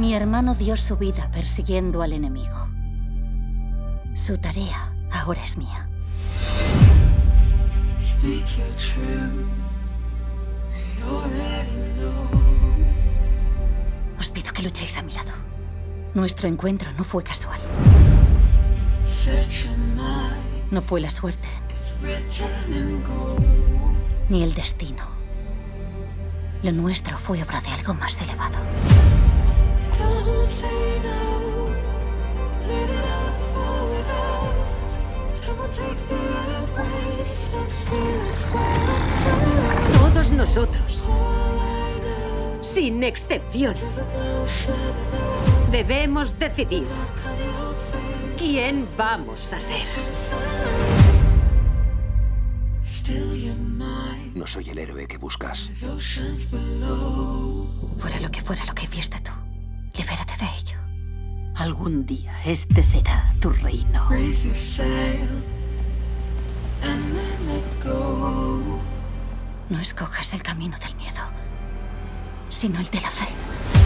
Mi hermano dio su vida persiguiendo al enemigo. Su tarea ahora es mía. Speak your truth. You already know. Os pido que luchéis a mi lado. Nuestro encuentro no fue casual. Search your mind. No fue la suerte, It's written in gold. ni el destino. Lo nuestro fue obra de algo más elevado. Don't say no. Let it unfold out. And we'll take the embrace and steal its Todos nosotros, sin excepción, debemos decidir quién vamos a ser. Still your mind. No soy el héroe que buscas. The oceans below. Fuera lo que hiciste tú, libérate de ello. Algún día este será tu reino. Raise your sail. And then let go. No escojas el camino del miedo, sino el de la fe.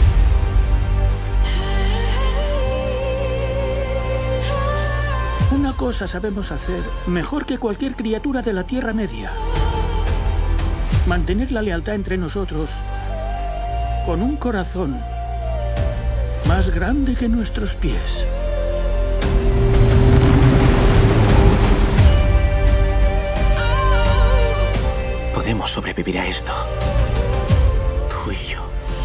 Una cosa sabemos hacer mejor que cualquier criatura de la Tierra Media. Mantener la lealtad entre nosotros con un corazón más grande que nuestros pies. Podemos sobrevivir a esto. Tú y yo.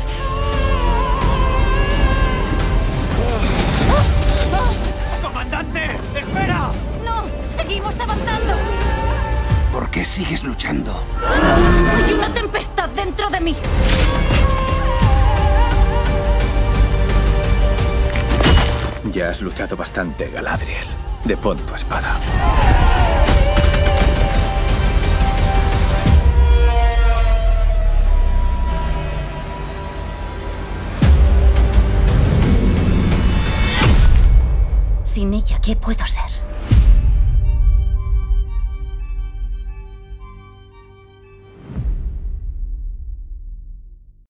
¡Comandante! ¡Espera! ¡No! ¡Seguimos avanzando! ¿Por qué sigues luchando? ¡Hay una tempestad dentro de mí! Ya has luchado bastante, Galadriel. Depón tu espada. Sin ella, ¿qué puedo ser?